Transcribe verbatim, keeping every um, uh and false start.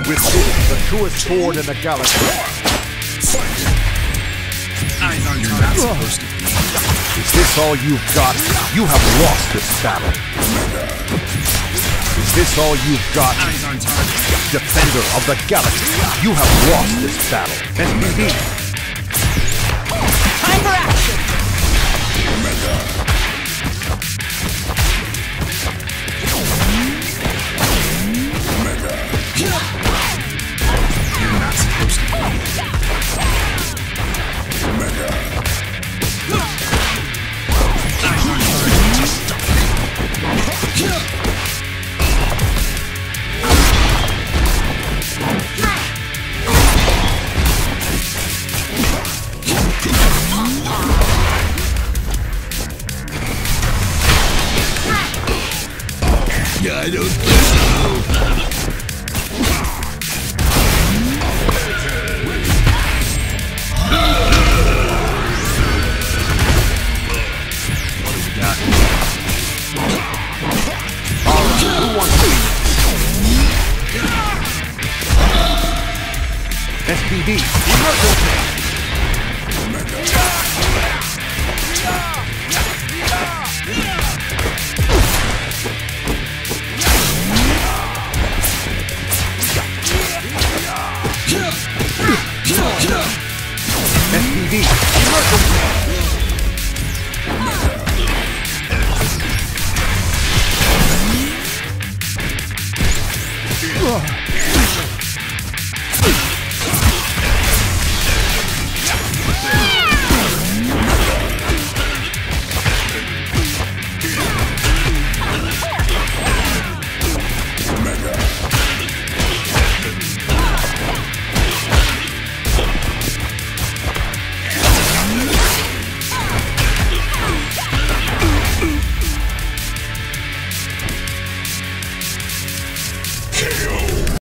With this, the truest sword in the galaxy. Eyes on target. Supposed to be. Is this all you've got? You have lost this battle. Is this all you've got? Eyes on target. Defender of the galaxy, you have lost this battle. S P D. Time for action! You're not supposed to be. Eyes on target. I don't think so. What do we got? Alright, who wants to be S P D, emergency! S P D, emergency!